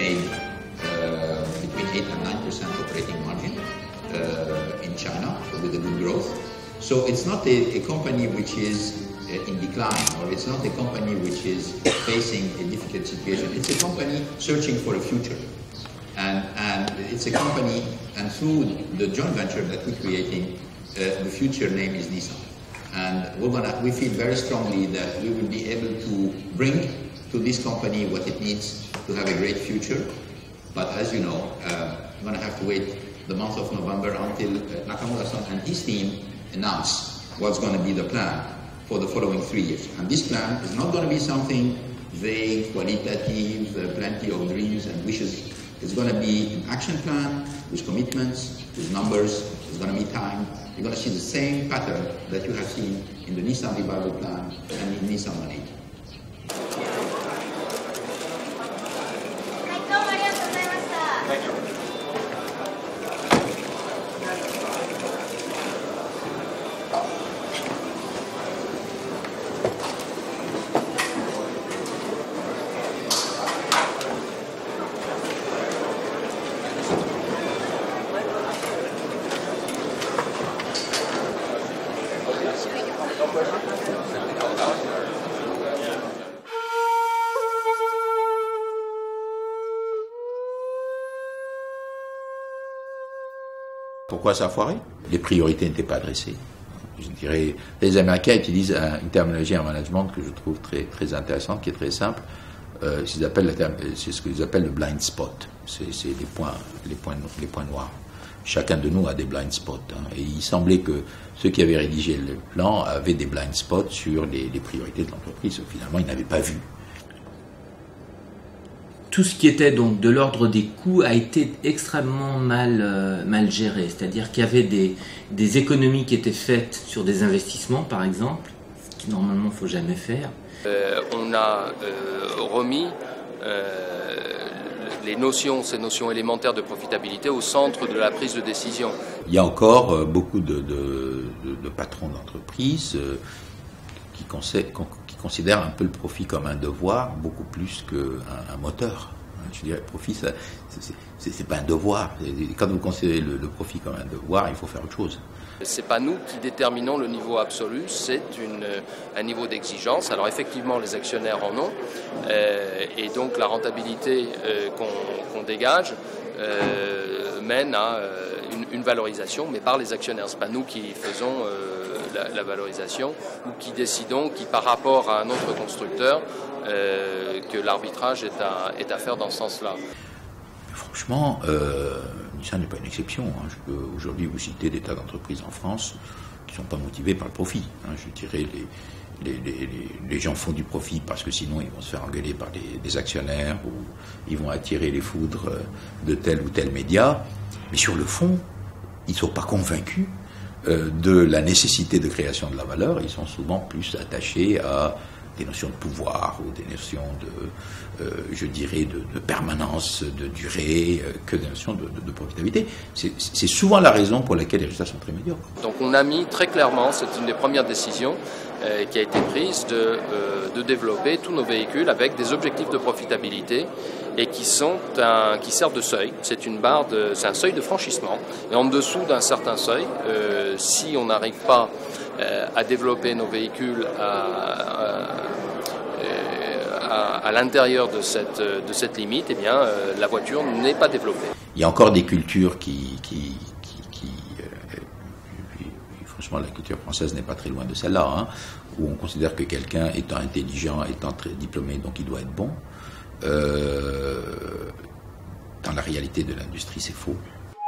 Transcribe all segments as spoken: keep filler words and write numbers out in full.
made uh, between eight and nine percent operating margin uh, in China with a good growth. So it's not a, a company which is in decline, or it's not a company which is facing a difficult situation. It's a company searching for a future. And, and it's a company, and through the joint venture that we're creating, uh, the future name is Nissan. And we're gonna, we feel very strongly that we will be able to bring to this company what it needs to have a great future. But as you know, uh, we're gonna have to wait the month of November until uh, Nakamura-san and his team announce what's gonna be the plan for the following three years. And this plan is not gonna be something vague, qualitative, uh, plenty of dreams and wishes. It's going to be an action plan with commitments, with numbers. It's going to be time. You're going to see the same pattern that you have seen in the Nissan Revival Plan and in Nissan One eighty. Thank you. Pourquoi ça a foiré? Les priorités n'étaient pas adressées. Je dirais, les Américains utilisent un, une terminologie en management que je trouve très, très intéressante, qui est très simple. Euh, c'est ce qu'ils appellent le blind spot. C'est les points, les, points, les points noirs. Chacun de nous a des blind spots. Hein, et il semblait que ceux qui avaient rédigé le plan avaient des blind spots sur les, les priorités de l'entreprise. Finalement, ils n'avaient pas vu. Tout ce qui était donc de l'ordre des coûts a été extrêmement mal, euh, mal géré. C'est-à-dire qu'il y avait des, des économies qui étaient faites sur des investissements, par exemple, ce qui normalement il ne faut jamais faire. Euh, on a euh, remis euh, les notions, ces notions élémentaires de profitabilité au centre de la prise de décision. Il y a encore euh, beaucoup de, de, de, de patrons d'entreprise euh, qui, qui considèrent un peu le profit comme un devoir, beaucoup plus qu'un un moteur. Je dirais, le profit, c'est pas un devoir. Quand vous considérez le, le profit comme un devoir, il faut faire autre chose. Ce n'est pas nous qui déterminons le niveau absolu, c'est un niveau d'exigence. Alors effectivement, les actionnaire en ont, euh, et donc la rentabilité euh, qu'on qu'on dégage euh, mène à euh, une, une valorisation, mais par les actionnaires. Ce n'est pas nous qui faisons euh, la, la valorisation ou qui décidons, qui par rapport à un autre constructeur, euh, que l'arbitrage est à, est à faire dans ce sens-là. Franchement, euh, Nissan n'est pas une exception. Hein. Je peux aujourd'hui vous citer des tas d'entreprises en France qui ne sont pas motivées par le profit. Hein. Je dirais les, les, les, les gens font du profit parce que sinon ils vont se faire engueuler par des, des actionnaires ou ils vont attirer les foudres de tel ou tel média. Mais sur le fond, ils ne sont pas convaincus euh, de la nécessité de création de la valeur. Ils sont souvent plus attachés à des notions de pouvoir ou des notions de, euh, je dirais, de, de permanence, de durée, euh, que des notions de, de, de profitabilité. C'est souvent la raison pour laquelle les résultats sont très médiocres. Donc on a mis très clairement, c'est une des premières décisions euh, qui a été prise de, euh, de développer tous nos véhicules avec des objectifs de profitabilité et qui sont un, qui servent de seuil. C'est une barre de, c'est un seuil de franchissement. Et en dessous d'un certain seuil, euh, si on n'arrive pas euh, à développer nos véhicules à, à, à, à l'intérieur de cette, de cette limite, eh bien, euh, la voiture n'est pas développée. Il y a encore des cultures qui, qui, qui, qui euh, franchement, la culture française n'est pas très loin de celle-là, hein, où on considère que quelqu'un étant intelligent, étant très diplômé, donc il doit être bon. Euh, dans la réalité de l'industrie, c'est faux.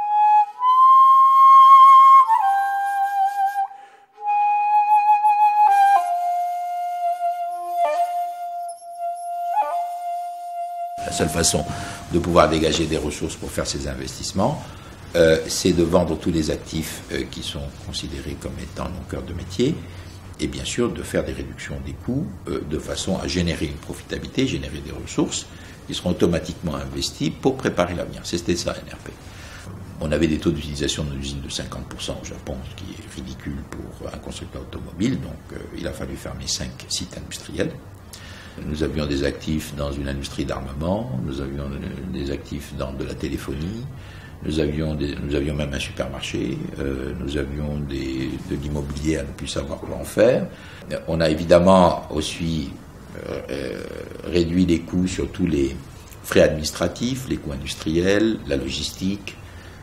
La seule façon de pouvoir dégager des ressources pour faire ces investissements, euh, c'est de vendre tous les actifs euh, qui sont considérés comme étant nos cœurs de métier, et bien sûr de faire des réductions des coûts euh, de façon à générer une profitabilité, générer des ressources qui seront automatiquement investies pour préparer l'avenir. C'était ça, N R P. On avait des taux d'utilisation de nos usines de cinquante pour cent au Japon, ce qui est ridicule pour un constructeur automobile, donc euh, il a fallu fermer cinq sites industriels. Nous avions des actifs dans une industrie d'armement, nous avions des actifs dans de la téléphonie, nous avions, des, nous avions même un supermarché, euh, nous avions des, de l'immobilier à ne plus savoir quoi en faire. On a évidemment aussi euh, euh, réduit les coûts sur tous les frais administratifs, les coûts industriels, la logistique,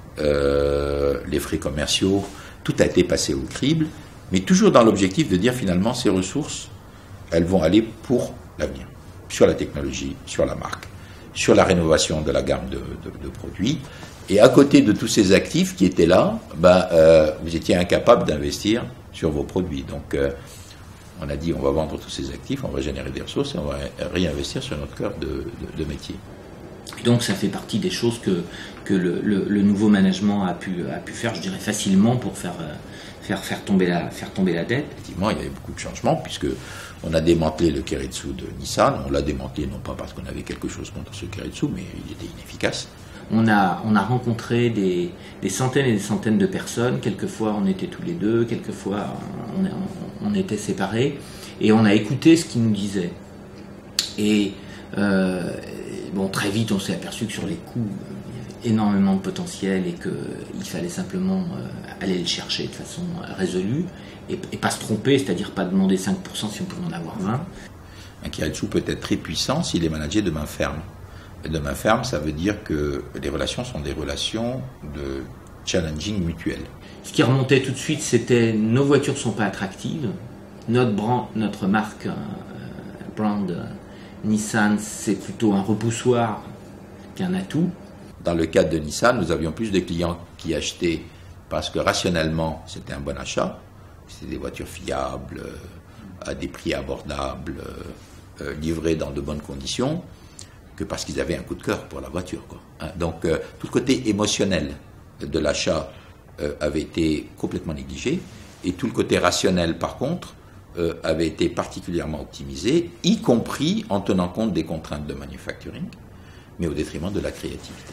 euh, les frais commerciaux. Tout a été passé au crible, mais toujours dans l'objectif de dire finalement ces ressources, elles vont aller pour l'avenir, sur la technologie, sur la marque, sur la rénovation de la gamme de, de, de produits. Et à côté de tous ces actifs qui étaient là, ben, euh, vous étiez incapable d'investir sur vos produits. Donc euh, on a dit on va vendre tous ces actifs, on va générer des ressources et on va réinvestir sur notre cœur de, de, de métier. Et donc ça fait partie des choses que, que le, le, le nouveau management a pu, a pu faire, je dirais, facilement pour faire, faire, faire, tomber la, faire tomber la dette. Effectivement, il y avait beaucoup de changements puisque on a démantelé le Keiretsu de Nissan. On l'a démantelé non pas parce qu'on avait quelque chose contre ce Keiretsu, mais il était inefficace. On a, on a rencontré des, des centaines et des centaines de personnes. Quelquefois, on était tous les deux. Quelquefois, on, on, on était séparés. Et on a écouté ce qu'ils nous disaient. Et euh, bon, très vite, on s'est aperçu que sur les coûts, il y avait énormément de potentiel et qu'il fallait simplement euh, aller le chercher de façon résolue. Et, et pas se tromper, c'est-à-dire pas demander cinq pour cent si on pouvait en avoir vingt. Un Keiretsu peut être très puissant s'il est managé de main ferme. Et de main ferme, ça veut dire que les relations sont des relations de challenging mutuel. Ce qui remontait tout de suite, c'était nos voitures ne sont pas attractives. Notre brand, notre marque, euh, brand euh, Nissan, c'est plutôt un repoussoir qu'un atout. Dans le cadre de Nissan, nous avions plus de clients qui achetaient parce que rationnellement, c'était un bon achat. C'était des voitures fiables, à des prix abordables, euh, livrées dans de bonnes conditions, que parce qu'ils avaient un coup de cœur pour la voiture, quoi. Hein, donc, euh, tout le côté émotionnel de l'achat euh, avait été complètement négligé, et tout le côté rationnel, par contre, euh, avait été particulièrement optimisé, y compris en tenant compte des contraintes de manufacturing, mais au détriment de la créativité.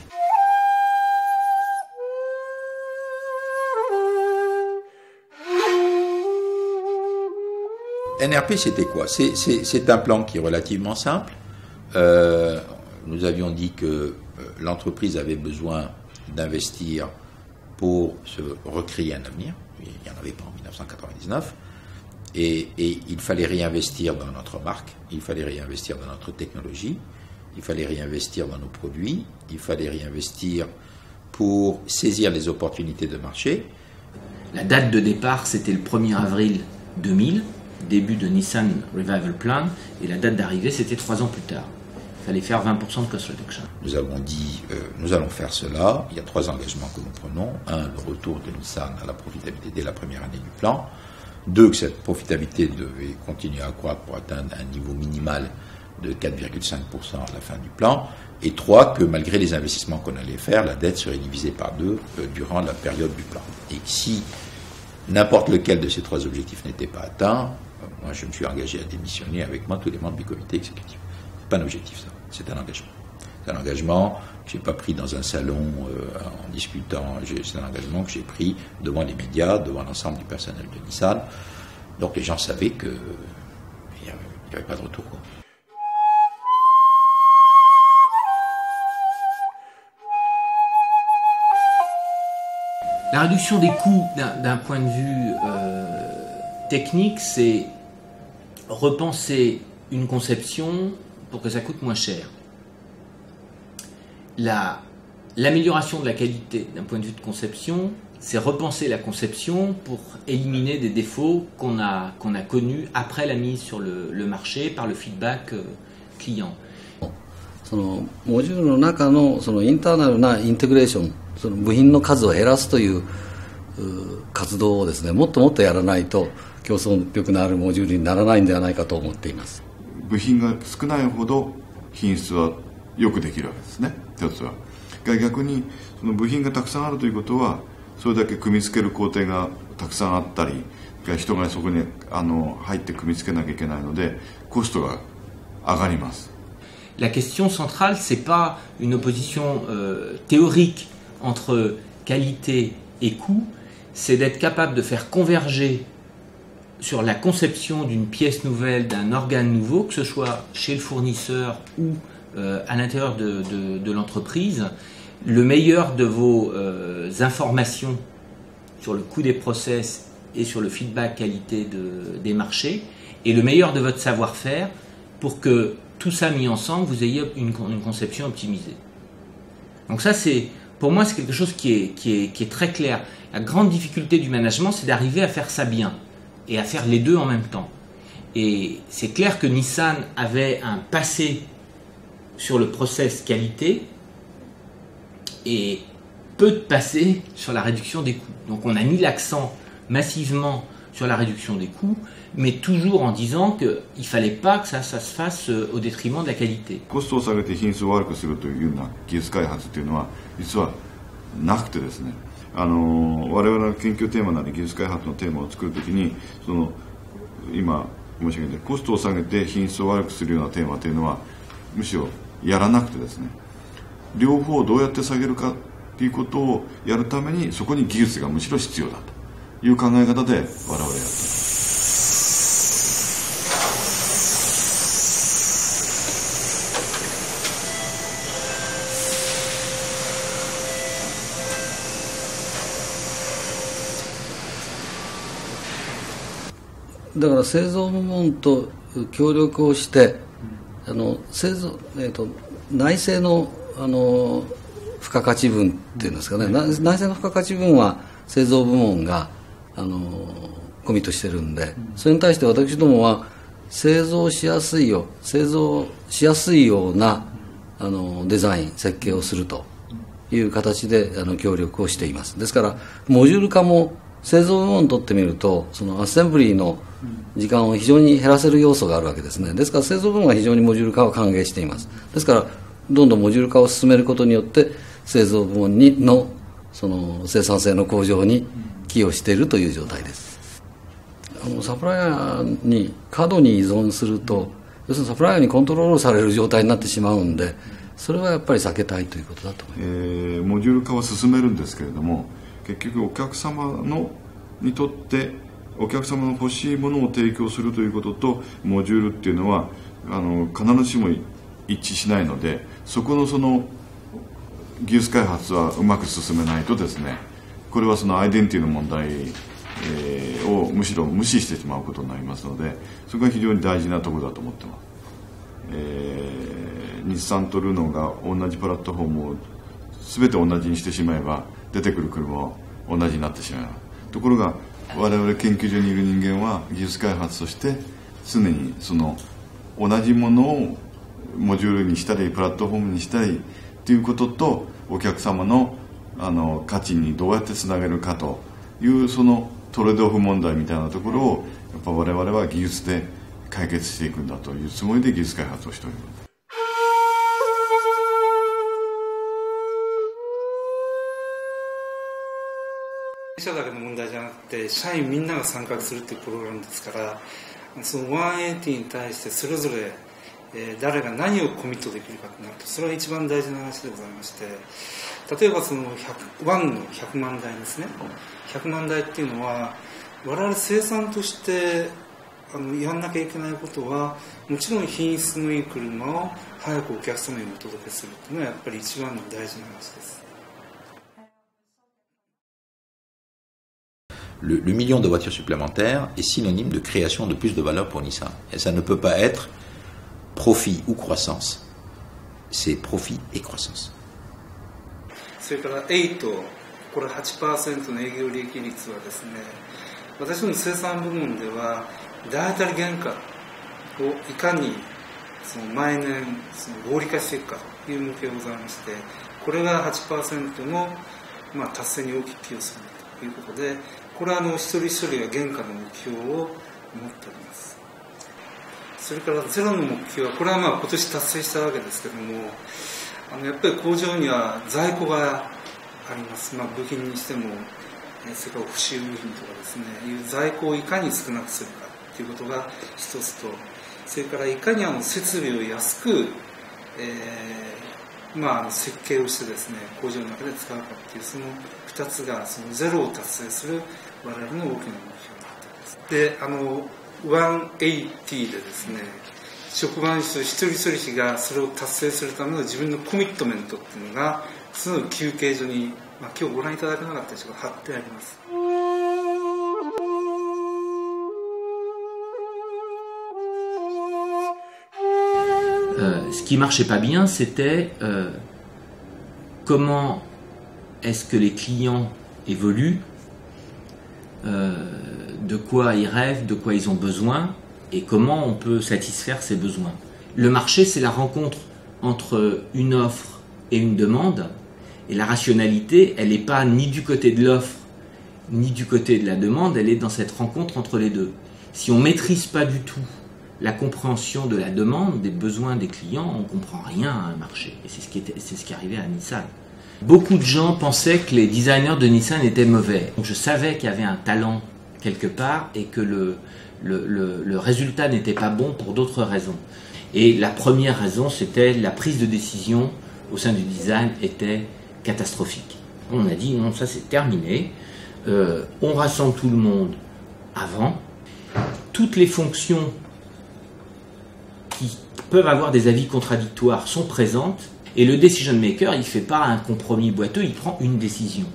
N R P, c'était quoi? C'est un plan qui est relativement simple. Euh, nous avions dit que euh, l'entreprise avait besoin d'investir pour se recréer un avenir. Il n'y en avait pas en mille neuf cent quatre-vingt-dix-neuf. Et, et il fallait réinvestir dans notre marque, il fallait réinvestir dans notre technologie, il fallait réinvestir dans nos produits, il fallait réinvestir pour saisir les opportunités de marché. La date de départ, c'était le premier avril deux mille. Début de Nissan Revival Plan, et la date d'arrivée, c'était trois ans plus tard. Il fallait faire vingt pour cent de cost reduction. Nous avons dit, euh, nous allons faire cela. Il y a trois engagements que nous prenons. Un, le retour de Nissan à la profitabilité dès la première année du plan. Deux, que cette profitabilité devait continuer à croître pour atteindre un niveau minimal de quatre virgule cinq pour cent à la fin du plan. Et trois, que malgré les investissements qu'on allait faire, la dette serait divisée par deux euh, durant la période du plan. Et si n'importe lequel de ces trois objectifs n'était pas atteint, moi je me suis engagé à démissionner avec moi tous les membres du comité exécutif. C'est pas un objectif, ça, c'est un engagement. C'est un engagement que j'ai pas pris dans un salon euh, en discutant, c'est un engagement que j'ai pris devant les médias, devant l'ensemble du personnel de Nissan. Donc les gens savaient qu'il n'y avait, avait pas de retour, quoi. La réduction des coûts d'un point de vue euh, technique, c'est repenser une conception pour que ça coûte moins cher. L'amélioration de la qualité d'un point de vue de conception, c'est repenser la conception pour éliminer des défauts qu'on a, qu'on a connus après la mise sur le, le marché par le feedback euh, client. そのモジュールの中のそのインターナルなインテグレーション、その部品の数を減らすという活動をですね、もっともっとやらないと競争力のあるモジュールにならないんではないかと思っています。 部品が少ないほど品質はよくできるわけですね。一つは。逆にその部品がたくさんあるということは、それだけ組み付ける工程がたくさんあったり、人がそこにあの入って組み付けなきゃいけないので、コストが上がります。 La question centrale, c'est pas une opposition euh, théorique entre qualité et coût, c'est d'être capable de faire converger sur la conception d'une pièce nouvelle, d'un organe nouveau, que ce soit chez le fournisseur ou euh, à l'intérieur de, de, de l'entreprise, le meilleur de vos euh, informations sur le coût des process et sur le feedback qualité de, des marchés, et le meilleur de votre savoir-faire pour que tout ça mis ensemble, vous ayez une, une conception optimisée. Donc ça, c'est, pour moi, c'est quelque chose qui est, qui est, qui est très clair. La grande difficulté du management, c'est d'arriver à faire ça bien et à faire les deux en même temps. Et c'est clair que Nissan avait un passé sur le process qualité et peu de passé sur la réduction des coûts. Donc on a mis l'accent massivement sur la réduction des coûts, mais toujours en disant qu'il ne fallait pas que ça, ça se fasse au détriment de la qualité. コストを下げて品質を悪くするというような技術開発というのは実はなくてですね、あの我々の研究テーマなり技術開発のテーマを作るときにその今申し上げたコストを下げて品質を悪くするようなテーマというのはむしろやらなくてですね、両方どうやって下げるかということをやるためにそこに技術がむしろ必要だという考え方で我々やっています。 だから製造部門と協力をしてあの製造、えー、と内製の、あの付加価値分っていうんですかね、内製の付加価値分は製造部門があのコミットしてるんで、それに対して私どもは製造しやすいよ製造しやすいようなあのデザイン設計をするという形であの協力をしています。ですからモジュール化も製造部門にとってみるとそのアッセンブリーの時間を非常に減らせる要素があるわけですね。ですから製造部門は非常にモジュール化を歓迎しています。ですからどんどんモジュール化を進めることによって製造部門にのその生産性の向上に寄与しているという状態です。あのサプライヤーに過度に依存すると要するにサプライヤーにコントロールされる状態になってしまうんで、それはやっぱり避けたいということだと思います。 えー、モジュール化は進めるんですけれども、結局お客様のにとってお客様の欲しいものを提供するということとモジュールっていうのはあの必ずしも一致しないので、そこのその技術開発はうまく進めないとですね、これはそのアイデンティティの問題、えー、をむしろ無視してしまうことになりますので、そこが非常に大事なところだと思ってます。えー、日産とルノーが同じプラットフォームを全て同じにしてしまえば出てくる車は同じになってしまう。ところが我々研究所にいる人間は技術開発として常にその同じものをモジュールにしたりプラットフォームにしたりということとお客様のあの価値にどうやってつなげるかというそのトレードオフ問題みたいなところをやっぱ我々は技術で解決していくんだというつもりで技術開発をしております。 社だけの問題じゃなくて社員みんなが参画するっていうプログラムですから、そのひゃくはちじゅうに対してそれぞれ、えー、誰が何をコミットできるかとなると、それは一番大事な話でございまして、例えばそのひゃくワンのひゃくまんだいですね。ひゃくまんだいっていうのは我々生産としてあのやんなきゃいけないことはもちろん品質のいい車を早くお客様にお届けするっていうのはやっぱり一番の大事な話です。 Le, le million de voitures supplémentaires est synonyme de création de plus de valeur pour Nissan. Et ça ne peut pas être profit ou croissance. C'est profit et croissance. それからはち、これ はちパーセント の営業利益率はですね、私ども生産部門では大当たり原価をいかにその毎年その合理化していくかという目標がございまして、これが はちパーセント の、まあ、達成に大きく寄与するということで、これはあの一人一人が原価の目標を持っております。それからゼロの目標はこれはまあ今年達成したわけですけども、あのやっぱり工場には在庫があります。まあ、部品にしてもそれから不使用部品とかですね、いう在庫をいかに少なくするかということが一つと、それからいかにあの設備を安く、えーまあ、設計をしてですね工場の中で使うかというそのふたつがそのゼロを達成する我々の大きな目標だとであのひゃくはちじゅうでですね、職場の人一人一人がそれを達成するための自分のコミットメントっていうのがその休憩所に、まあ、今日ご覧いただけなかったでしょうか、貼ってあります。 Euh, ce qui marchait pas bien, c'était euh, comment est-ce que les clients évoluent, euh, de quoi ils rêvent, de quoi ils ont besoin, et comment on peut satisfaire ces besoins. Le marché, c'est la rencontre entre une offre et une demande, et la rationalité, elle n'est pas ni du côté de l'offre, ni du côté de la demande, elle est dans cette rencontre entre les deux. Si on ne maîtrise pas du tout la compréhension de la demande, des besoins des clients, on ne comprend rien à un marché. Et c'est ce qui était, c'est ce qui arrivait à Nissan. Beaucoup de gens pensaient que les designers de Nissan étaient mauvais. Donc je savais qu'il y avait un talent quelque part et que le, le, le, le résultat n'était pas bon pour d'autres raisons. Et la première raison, c'était la prise de décision au sein du design était catastrophique. On a dit non, ça c'est terminé. Euh, on rassemble tout le monde avant. Toutes les fonctions qui peuvent avoir des avis contradictoires sont présentes et le decision maker, il ne fait pas un compromis boiteux, il prend une décision.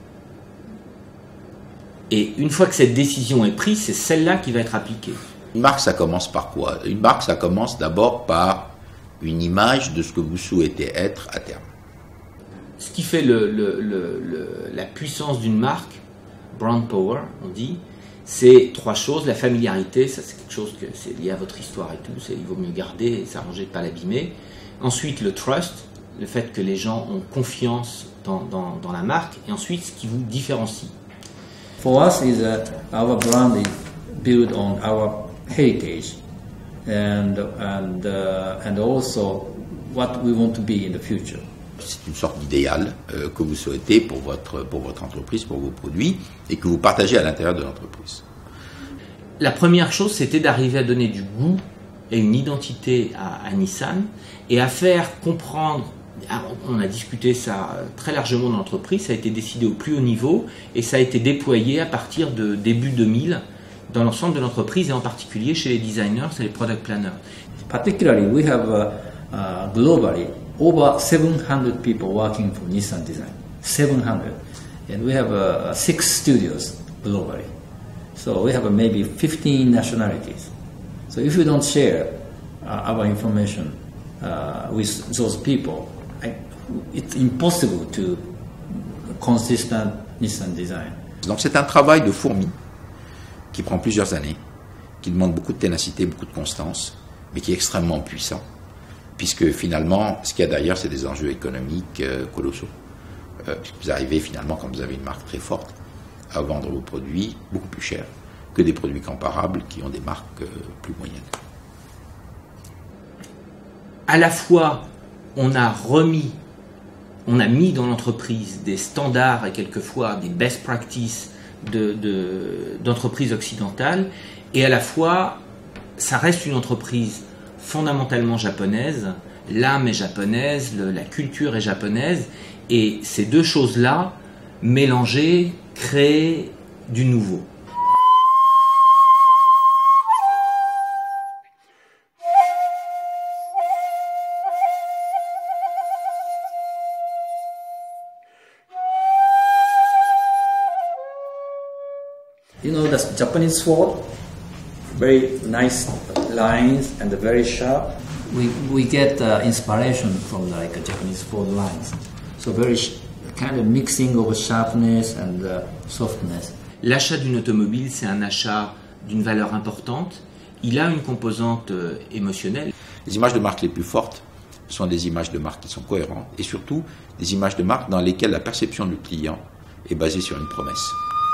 Et une fois que cette décision est prise, c'est celle-là qui va être appliquée. Une marque, ça commence par quoi? Une marque, ça commence d'abord par une image de ce que vous souhaitez être à terme. Ce qui fait le, le, le, le, la puissance d'une marque, brand power, on dit, c'est trois choses. La familiarité, ça c'est quelque chose que c'est lié à votre histoire et tout, c'est, il vaut mieux garder et s'arranger de ne pas l'abîmer. Ensuite, le trust, le fait que les gens ont confiance dans, dans, dans la marque. Et ensuite, ce qui vous différencie. For us, is that our brand is built on our heritage and and uh, and also what we want to be in the future. C'est une sorte d'idéal euh, que vous souhaitez pour votre, pour votre entreprise, pour vos produits, et que vous partagez à l'intérieur de l'entreprise. La première chose, c'était d'arriver à donner du goût et une identité à, à Nissan, et à faire comprendre, on a discuté ça très largement dans l'entreprise, ça a été décidé au plus haut niveau, et ça a été déployé à partir de début deux mille dans l'ensemble de l'entreprise, et en particulier chez les designers et les product planners. Particularly, we have uh, uh, globally over seven hundred people working for Nissan Design, seven hundred, and we have uh, six studios globally. So we have uh, maybe fifteen nationalities. So if you don't share uh, our information uh, with those people, I, it's impossible to consistent Nissan Design. Donc c'est un travail de fourmi qui prend plusieurs années, qui demande beaucoup de ténacité, beaucoup de constance, mais qui est extrêmement puissant. Puisque finalement, ce qu'il y a derrière, c'est des enjeux économiques euh, colossaux. Euh, vous arrivez finalement, quand vous avez une marque très forte, à vendre vos produits beaucoup plus chers que des produits comparables qui ont des marques euh, plus moyennes. À la fois, on a remis, on a mis dans l'entreprise des standards et quelquefois des best practices de, de, d'entreprises occidentales, et à la fois, ça reste une entreprise fondamentalement japonaise, l'âme est japonaise, le, la culture est japonaise, et ces deux choses-là, mélangées, créent du nouveau. You know, the Japanese sword, very nice lines and very sharp. We we get uh, inspiration from like a Japanese sword lines. So very sh- kind of mixing of sharpness and uh, softness. L'achat d'une automobile, c'est un achat d'une valeur importante. Il a une composante euh, émotionnelle. Les images de marque les plus fortes sont des images de marque qui sont cohérentes et surtout des images de marque dans lesquelles la perception du client est basée sur une promesse.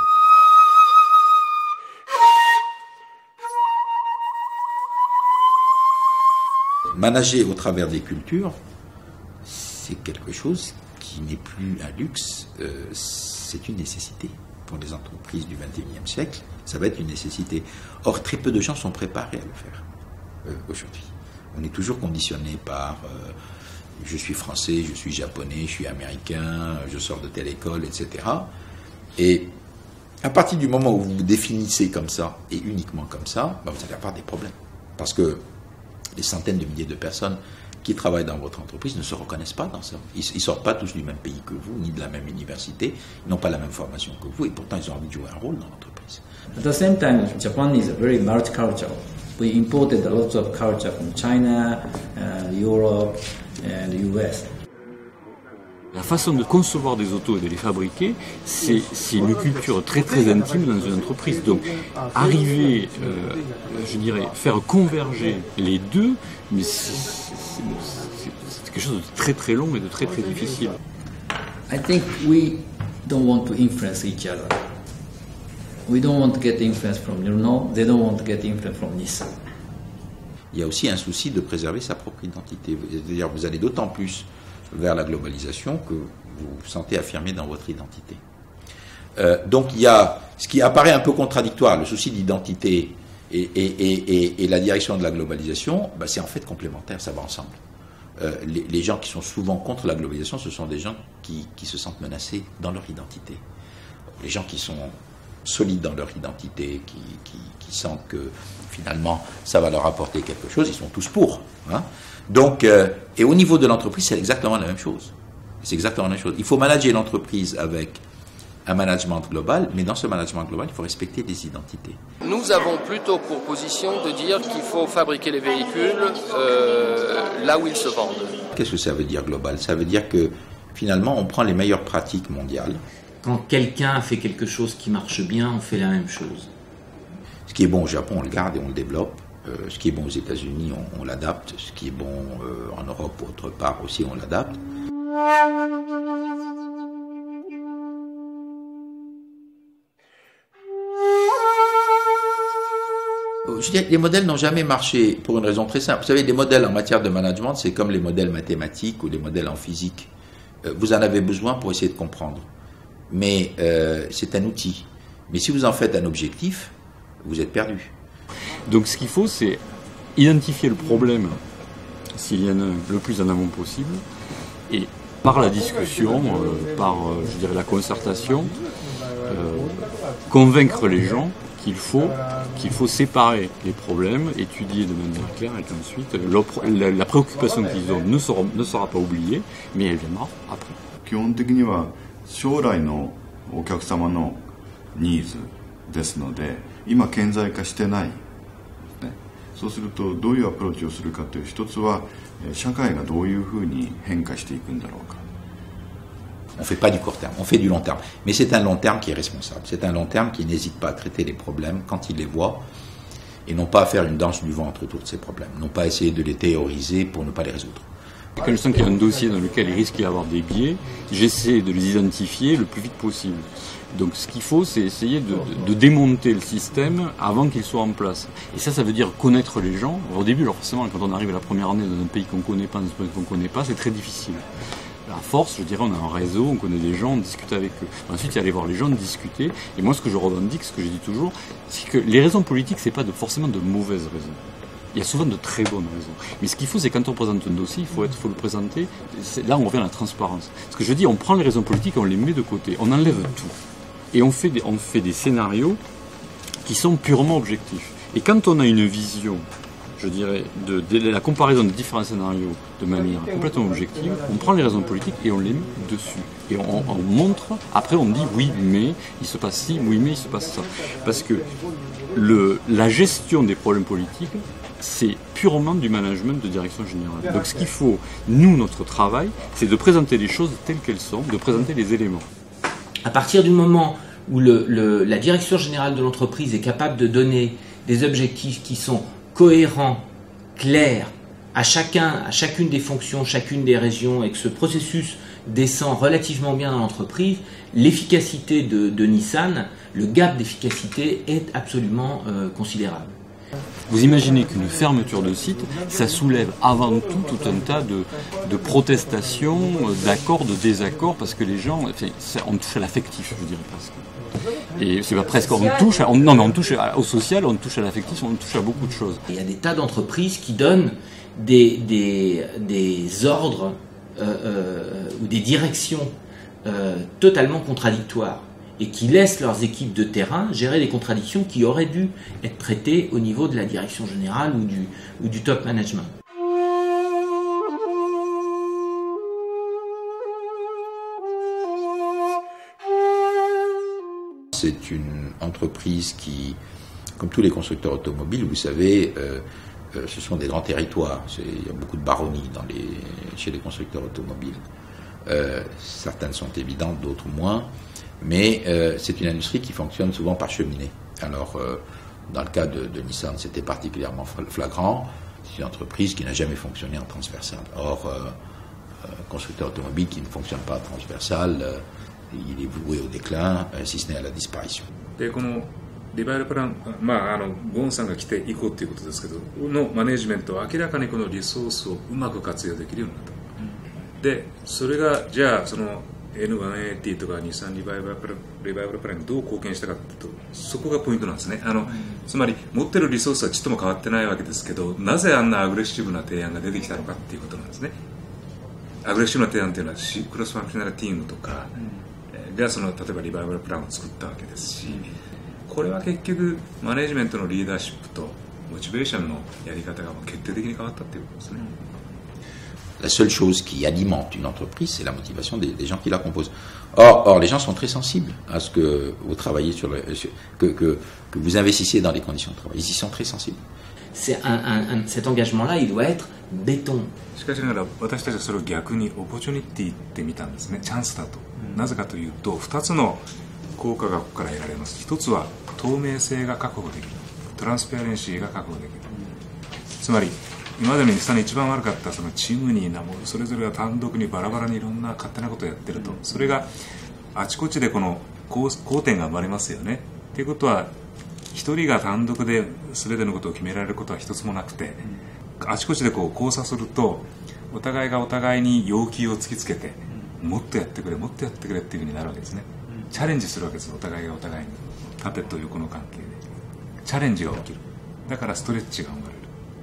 Manager au travers des cultures, c'est quelque chose qui n'est plus un luxe, euh, c'est une nécessité. Pour les entreprises du vingt et unième siècle, ça va être une nécessité. Or, très peu de gens sont préparés à le faire euh, aujourd'hui. On est toujours conditionné par euh, je suis français, je suis japonais, je suis américain, je sors de telle école, et cetera. Et À partir du moment où vous vous définissez comme ça, et uniquement comme ça, ben vous allez avoir des problèmes. Parce que des centaines de milliers de personnes qui travaillent dans votre entreprise ne se reconnaissent pas dans ça. Ils ne sortent pas tous du même pays que vous, ni de la même université, ils n'ont pas la même formation que vous, et pourtant ils ont envie de jouer un rôle dans l'entreprise. At the same time, Japan is very multicultural. We imported a lot of culture from China, uh, Europe, and U S. La façon de concevoir des autos et de les fabriquer, c'est une culture très très intime dans une entreprise. Donc, arriver, euh, je dirais, faire converger les deux, mais c'est quelque chose de très très long et de très très difficile. I think we don't want to influence each other. We don't want to get influence from Renault. They don't want to get influence from Nissan. Il y a aussi un souci de préserver sa propre identité. C'est-à-dire, vous allez d'autant plus vers la globalisation que vous vous sentez affirmé dans votre identité. Euh, donc il y a ce qui apparaît un peu contradictoire, le souci d'identité et, et, et, et, et la direction de la globalisation, ben c'est en fait complémentaire, ça va ensemble. Euh, les, les gens qui sont souvent contre la globalisation, ce sont des gens qui, qui se sentent menacés dans leur identité. Les gens qui sont solides dans leur identité, qui, qui, qui sentent que finalement ça va leur apporter quelque chose, ils sont tous pour. Hein. Donc, euh, et au niveau de l'entreprise, c'est exactement la même chose. C'est exactement la même chose. Il faut manager l'entreprise avec un management global, mais dans ce management global, il faut respecter des identités. Nous avons plutôt pour position de dire qu'il faut fabriquer les véhicules euh, là où ils se vendent. Qu'est-ce que ça veut dire global? Ça veut dire que finalement, on prend les meilleures pratiques mondiales. Quand quelqu'un fait quelque chose qui marche bien, on fait la même chose. Ce qui est bon au Japon, on le garde et on le développe. Euh, ce qui est bon aux États-Unis, on, on l'adapte. Ce qui est bon euh, en Europe ou autre part aussi, on l'adapte. Je dirais que les modèles n'ont jamais marché pour une raison très simple. Vous savez, les modèles en matière de management, c'est comme les modèles mathématiques ou les modèles en physique. Euh, vous en avez besoin pour essayer de comprendre. Mais euh, c'est un outil. Mais si vous en faites un objectif, vous êtes perdu. Donc ce qu'il faut, c'est identifier le problème, s'il y en a le plus en amont possible, et par la discussion, euh, par euh, je dirais la concertation, euh, convaincre les gens qu'il faut, qu'il faut séparer les problèmes, étudier de manière claire, et qu'ensuite la, la préoccupation qu'ils ont ne sera, ne sera pas oubliée, mais elle viendra après. 基本的には将来のお客様のニーズですので、今顕在化してないですね。そうするとどういうアプローチをするかという一つは社会がどういうふうに変化していくんだろうか。 On ne fait pas du court terme, on fait du long terme. Mais c'est un long terme qui est responsable. C'est un long terme qui n'hésite pas à traiter les problèmes quand il les voit et non pas à faire une danse du ventre autour de ces problèmes. Non pas à essayer de les théoriser pour ne pas les résoudre. Quand je sens qu'il y a un dossier dans lequel il risque d'y avoir des biais, j'essaie de les identifier le plus vite possible. Donc ce qu'il faut, c'est essayer de, de, de démonter le système avant qu'il soit en place. Et ça, ça veut dire connaître les gens. Au début, alors forcément, quand on arrive à la première année dans un pays qu'on ne connaît pas, dans un pays qu'on ne connaît pas, c'est très difficile. À force, je dirais, on a un réseau, on connaît des gens, on discute avec eux. Ensuite, il y a aller voir les gens, discuter. Et moi, ce que je revendique, ce que je dis toujours, c'est que les raisons politiques, c'est pas de, forcément de mauvaises raisons. Il y a souvent de très bonnes raisons. Mais ce qu'il faut, c'est quand on présente un dossier, il faut, être, faut le présenter. Là, on revient à la transparence. Ce que je dis, on prend les raisons politiques, on les met de côté, on enlève tout. Et on fait des, on fait des scénarios qui sont purement objectifs. Et quand on a une vision, je dirais, de, de la comparaison des différents scénarios de manière complètement objective, on prend les raisons politiques et on les met dessus. Et on, on montre, après on dit oui mais il se passe ci, oui mais il se passe ça. Parce que le, la gestion des problèmes politiques, c'est purement du management de direction générale. Donc ce qu'il faut, nous, notre travail, c'est de présenter les choses telles qu'elles sont, de présenter les éléments. À partir du moment où le, le, la direction générale de l'entreprise est capable de donner des objectifs qui sont cohérents, clairs, à chacun, à chacune des fonctions, chacune des régions, et que ce processus descend relativement bien dans l'entreprise, l'efficacité de, de Nissan, le gap d'efficacité est absolument euh, considérable. Vous imaginez qu'une fermeture de site, ça soulève avant tout tout un tas de, de protestations, d'accords, de désaccords, parce que les gens, on touche à l'affectif, je dirais presque. Et c'est pas presque, on touche, à, on, non mais on touche au social, on touche à l'affectif, on touche à beaucoup de choses. Il y a des tas d'entreprises qui donnent des, des, des ordres euh, euh, ou des directions euh, totalement contradictoires. et qui laissent leurs équipes de terrain gérer les contradictions qui auraient dû être traitées au niveau de la direction générale ou du, ou du top management. C'est une entreprise qui, comme tous les constructeurs automobiles, vous savez, euh, euh, ce sont des grands territoires. Il y a beaucoup de baronnies dans les, chez les constructeurs automobiles. Euh, certaines sont évidentes, d'autres moins. Mais euh, c'est une industrie qui fonctionne souvent par cheminée. Alors, euh, dans le cas de, de Nissan, c'était particulièrement flagrant. C'est une entreprise qui n'a jamais fonctionné en transversal. Or, euh, euh, constructeur automobile qui ne fonctionne pas en transversal, euh, il est voué au déclin, euh, si ce n'est à la disparition. でこのリバイバルプラン、まあ、あのゴーンさんが来ていこうということですけどのマネジメントは明らかにこのリソースをうまく活用できるようになった、うん、でそれがじゃあその エヌひゃくはちじゅう とか日産リバイバルプラン、リバイバルプランにどう貢献したかというとそこがポイントなんですね。あの、うん、つまり持ってるリソースはちっとも変わってないわけですけどなぜあんなアグレッシブな提案が出てきたのかっていうことなんですね。アグレッシブな提案というのはクロスファンクショナルティームとか、うん、がその例えばリバイバルプランを作ったわけですし、これは結局マネジメントのリーダーシップとモチベーションのやり方が決定的に変わったっていうことですね。 La seule chose qui alimente une entreprise, c'est la motivation des, des gens qui la composent. Or, or, les gens sont très sensibles à ce que vous travaillez sur, le, sur que, que, que vous investissiez dans les conditions de travail. Ils y sont très sensibles. C'est un, un, un, cet engagement-là, il doit être béton. しかしながら私たちはそれを逆にオポチュニティって見たんですね。チャンスだと。なぜかというとふたつの効果がここから得られます。ひとつは透明性が確保できる。トランスペアレンシーが確保できる。つまり今までの日産の一番悪かったそのチームニーなものそれぞれが単独にバラバラにいろんな勝手なことをやってるとそれがあちこちでこの交点が生まれますよね。ということは一人が単独で全てのことを決められることは一つもなくてあちこちでこう交差するとお互いがお互いに要求を突きつけてもっとやってくれもっとやってくれっていうふうになるわけですね。チャレンジするわけですお互いがお互いに縦と横の関係でチャレンジが起きる。だからストレッチが生まれる。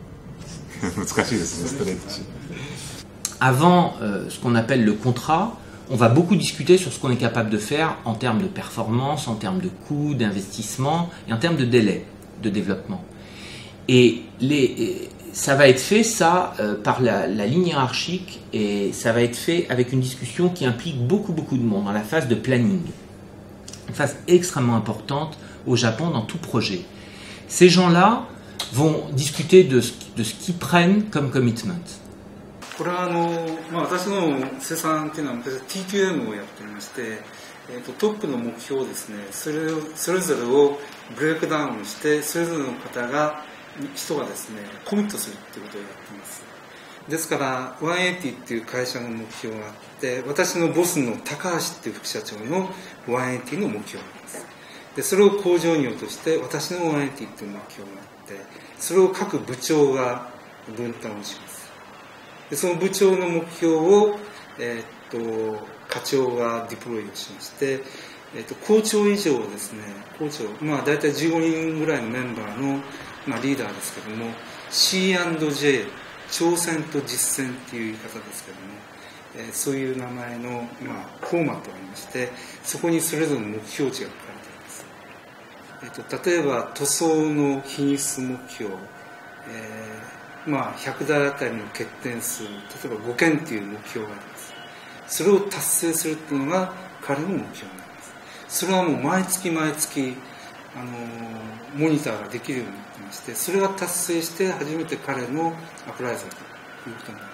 Avant euh, ce qu'on appelle le contrat, on va beaucoup discuter sur ce qu'on est capable de faire en termes de performance, en termes de coûts, d'investissement et en termes de délai de développement. Et les, ça va être fait ça euh, par la, la ligne hiérarchique et ça va être fait avec une discussion qui implique beaucoup beaucoup de monde dans la phase de planning. Une phase extrêmement importante au Japon dans tout projet. Ces gens-là vont discuter de ce, de ce qu'ils prennent comme commitment. これはあの、まあ、私の生産っていうのは私は ティーキューエム をやっていまして、えー、とトップの目標をですねそれをそれぞれをブレイクダウンしてそれぞれの方が人がですねコミットするっていうことをやっています。ですからひゃくはちじゅうっていう会社の目標があって私のボスの高橋っていう副社長のひゃくはちじゅうの目標があります。でそれを工場に落として私のひゃくはちじゅうっていう目標があってそれを各部長が分担をします。でその部長の目標を、えー、っと課長がディプロイをしまして、えー、っと校長以上ですね校長まあ大体じゅうごにんぐらいのメンバーの、まあ、リーダーですけども シーアンドジェー 挑戦と実践っていう言い方ですけども、えー、そういう名前の、まあ、フォーマットがありましてそこにそれぞれの目標値が書かれています。えっと、例えば塗装の品質目標、えーまあ、ひゃくだいあたりの欠点数例えばごけんという目標があります。それを達成するというのが彼の目標になります。それはもう毎月毎月あのモニターができるようになってましてそれが達成して初めて彼のアプライザーということになります。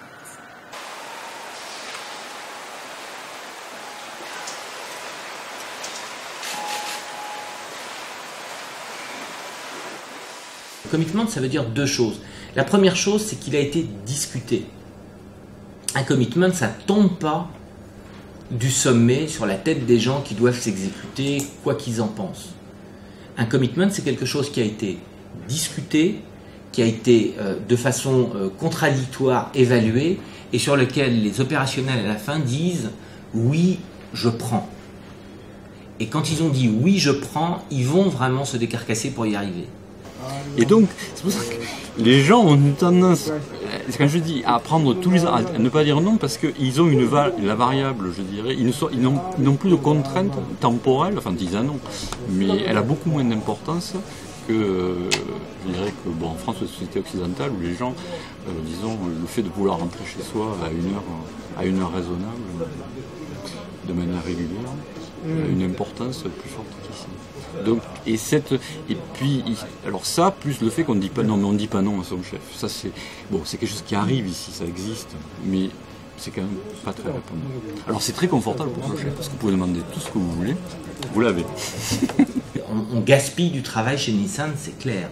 Commitment, ça veut dire deux choses. La première chose, c'est qu'il a été discuté. Un commitment, ça ne tombe pas du sommet sur la tête des gens qui doivent s'exécuter, quoi qu'ils en pensent. Un commitment, c'est quelque chose qui a été discuté, qui a été euh, de façon euh, contradictoire évalué et sur lequel les opérationnels à la fin disent « oui, je prends ». Et quand ils ont dit « oui, je prends », ils vont vraiment se décarcasser pour y arriver. Et donc, c'est pour ça que les gens ont une tendance, quand je dis à prendre tous les ans, à ne pas dire non, parce qu'ils ont une va la variable, je dirais, ils, ne sont, ils, n'ont, ils n'ont plus de contraintes temporelles, enfin disent non, mais elle a beaucoup moins d'importance que, euh, je dirais que, bon, en France, la société occidentale, où les gens, euh, disons, le fait de vouloir rentrer chez soi à une heure, à une heure raisonnable, de manière régulière, a une importance plus forte qu'ici. Donc, et cette, et puis, alors ça, plus le fait qu'on ne dit pas non, mais on ne dit pas non à son chef. Ça, c'est, bon, c'est quelque chose qui arrive ici, ça existe, mais c'est quand même pas très répandu. Alors, c'est très confortable pour le chef, parce que vous pouvez demander tout ce que vous voulez, vous l'avez. on, on gaspille du travail chez Nissan, c'est clair.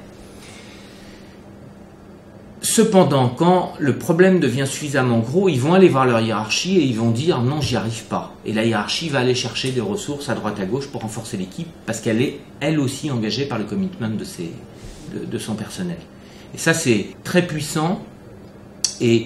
Cependant, quand le problème devient suffisamment gros, ils vont aller voir leur hiérarchie et ils vont dire non, j'y arrive pas. Et la hiérarchie va aller chercher des ressources à droite à gauche pour renforcer l'équipe parce qu'elle est elle aussi engagée par le commitment de, ses, de, de son personnel. Et ça, c'est très puissant. Et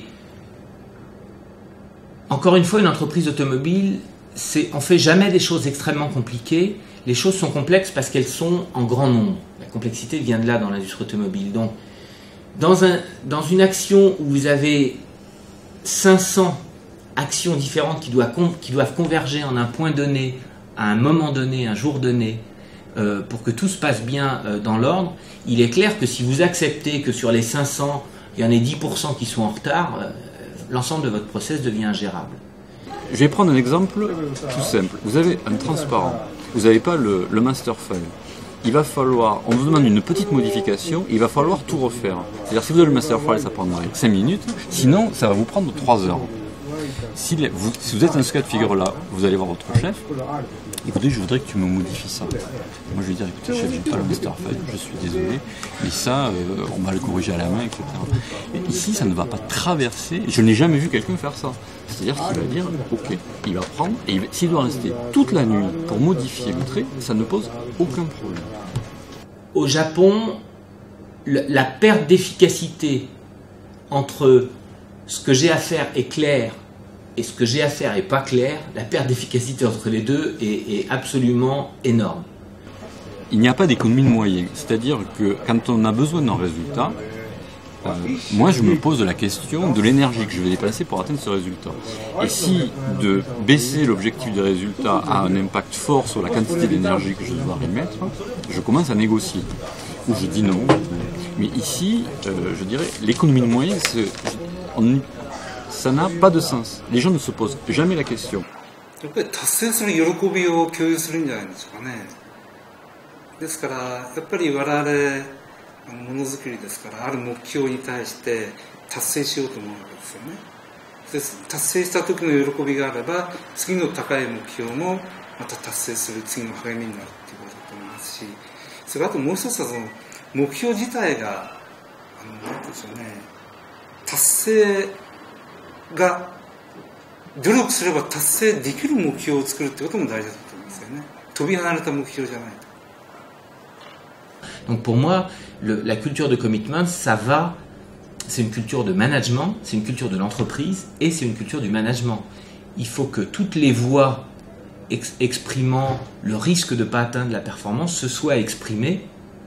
encore une fois, une entreprise automobile, c'est, on ne fait jamais des choses extrêmement compliquées. Les choses sont complexes parce qu'elles sont en grand nombre. La complexité vient de là dans l'industrie automobile. Donc, Dans, un, dans une action où vous avez cinq cents actions différentes qui doivent, qui doivent converger en un point donné, à un moment donné, un jour donné, euh, pour que tout se passe bien euh, dans l'ordre, il est clair que si vous acceptez que sur les cinq cents, il y en ait dix pour cent qui sont en retard, euh, l'ensemble de votre process devient ingérable. Je vais prendre un exemple tout simple. Vous avez un transparent, vous n'avez pas le, le master file. Il va falloir, on vous demande une petite modification, il va falloir tout refaire. C'est-à-dire si vous avez le master file, ça prendra cinq minutes, sinon ça va vous prendre trois heures. Si, les, vous, si vous êtes dans ce cas de figure-là, vous allez voir votre chef, écoutez, je voudrais que tu me modifies ça. Moi je vais dire, écoutez chef, j'ai pas le master file, je suis désolé, mais ça, euh, on va le corriger à la main, et cetera. Et ici, ça ne va pas traverser, je n'ai jamais vu quelqu'un faire ça. C'est-à-dire qu'il va dire, ok, il va prendre, et il va, s'il doit rester toute la nuit pour modifier le trait, ça ne pose aucun problème. Au Japon, la perte d'efficacité entre ce que j'ai à faire est clair et ce que j'ai à faire est pas clair, la perte d'efficacité entre les deux est, est absolument énorme. Il n'y a pas d'économie de moyens, c'est-à-dire que quand on a besoin d'un résultat, euh, moi je me pose la question de l'énergie que je vais déplacer pour atteindre ce résultat. Et si de baisser l'objectif des résultats a un impact fort sur la quantité d'énergie que je vais devoir y mettre, je commence à négocier. Ou je dis non. Mais ici, euh, je dirais, l'économie de moyens, c'est, on, ça n'a pas de sens. Les gens ne se posent jamais la question. やっぱり達成する喜びを共有するんじゃないですかね。ですからやっぱり我々ものづくりですからある目標に対して達成しようと思うわけですよね。で達成した時の喜びがあれば次の高い目標もまた達成する次の励みになるっていうことだと思いますし、それあともう一つはその目標自体があのなんていうんでしょうね、達成が努力すれば達成できる目標を作るってことも大事だと思うんですよね。飛び離れた目標じゃないと。 Donc pour moi, le, la culture de commitment, ça va, c'est une culture de management, c'est une culture de l'entreprise et c'est une culture du management. Il faut que toutes les voies ex- exprimant le risque de ne pas atteindre la performance se soient exprimées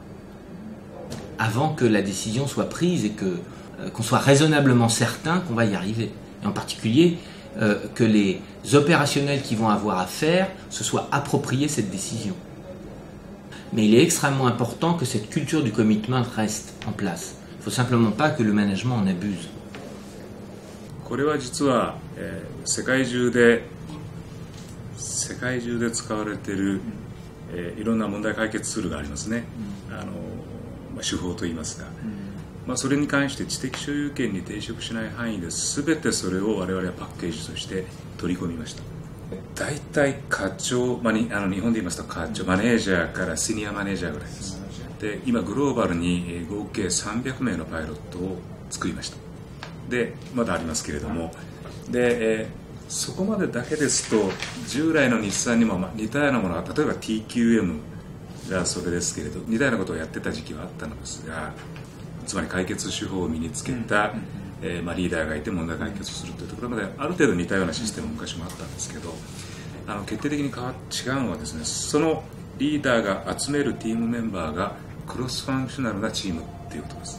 avant que la décision soit prise et que, euh, qu'on soit raisonnablement certain qu'on va y arriver. Et en particulier, euh, que les opérationnels qui vont avoir à faire se soient appropriés cette décision. Mais il est extrêmement important que cette culture du commitment reste en place. Il ne faut simplement pas que le management en abuse. これは実は、えー、世界中で世界中で使われている、えー、いろんな問題解決ツールがありますね。あのまあ、手法といいますが、まあ、それに関して知的所有権に抵触しない範囲で全てそれを我々はパッケージとして取り込みました。大体課長、まあ、にあの日本で言いますと課長マネージャーからシニアマネージャーぐらいです。で今グローバルに合計さんびゃくめいのパイロットを作りました。でまだありますけれども、で、えー、そこまでだけですと従来の日産にも似たようなものが、例えば ティーキューエム がそれですけれど似たようなことをやってた時期はあったのですが、つまり解決手法を身につけた、えーまあ、リーダーがいて問題解決するというところまである程度似たようなシステムも昔もあったんですけど、あの決定的に変わ違うのはですね、そのリーダーが集めるチームメンバーがクロスファンクショナルなチームっていうことです。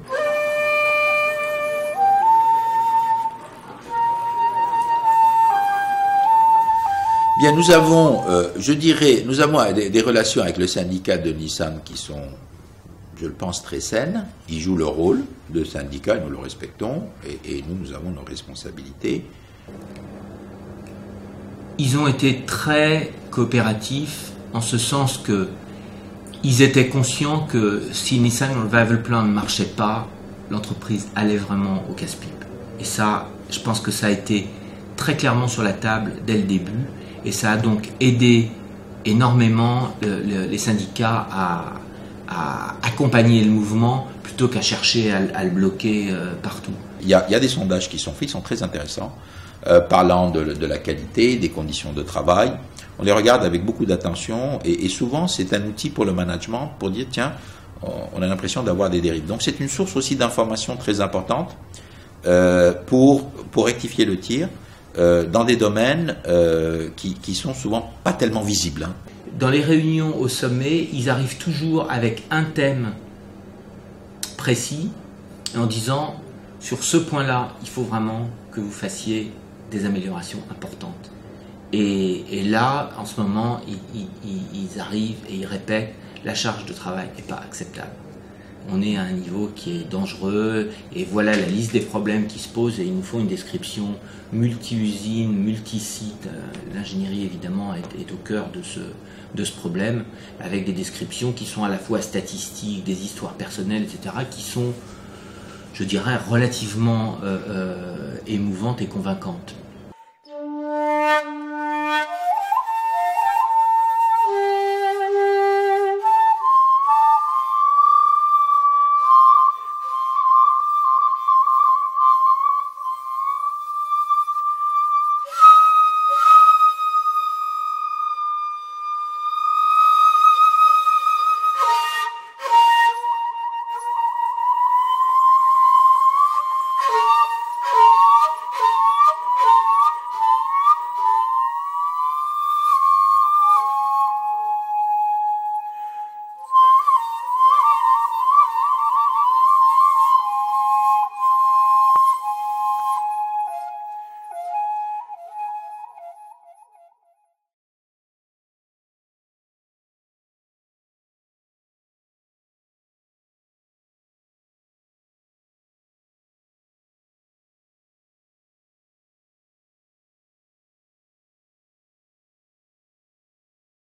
Bien, nous avons, euh, je dirais, nous avons des, des relations avec le syndicat de Nissan qui sont, je le pense, très saines. Ils jouent leur rôle de syndicat, nous le respectons, et, et nous, nous avons nos responsabilités. Ils ont été très coopératifs en ce sens que ils étaient conscients que si Nissan Revival Plan ne marchait pas, l'entreprise allait vraiment au casse-pipe. Et ça, je pense que ça a été très clairement sur la table dès le début. Et ça a donc aidé énormément le, le, les syndicats à, à accompagner le mouvement plutôt qu'à chercher à, à le bloquer euh, partout. Il y, a, il y a des sondages qui sont faits, qui sont très intéressants, euh, parlant de, de la qualité, des conditions de travail. On les regarde avec beaucoup d'attention et, et souvent c'est un outil pour le management pour dire tiens, on a l'impression d'avoir des dérives. Donc c'est une source aussi d'information très importante euh, pour, pour rectifier le tir. Euh, dans des domaines euh, qui, qui sont souvent pas tellement visibles. Hein. Dans les réunions au sommet, ils arrivent toujours avec un thème précis en disant sur ce point-là, il faut vraiment que vous fassiez des améliorations importantes. Et, et là, en ce moment, ils, ils, ils arrivent et ils répètent la charge de travail n'est pas acceptable. On est à un niveau qui est dangereux et voilà la liste des problèmes qui se posent et il nous faut une description multi-usines, multi-sites. L'ingénierie évidemment est, est au cœur de ce, de ce problème avec des descriptions qui sont à la fois statistiques, des histoires personnelles, et cetera qui sont, je dirais, relativement euh, euh, émouvantes et convaincantes.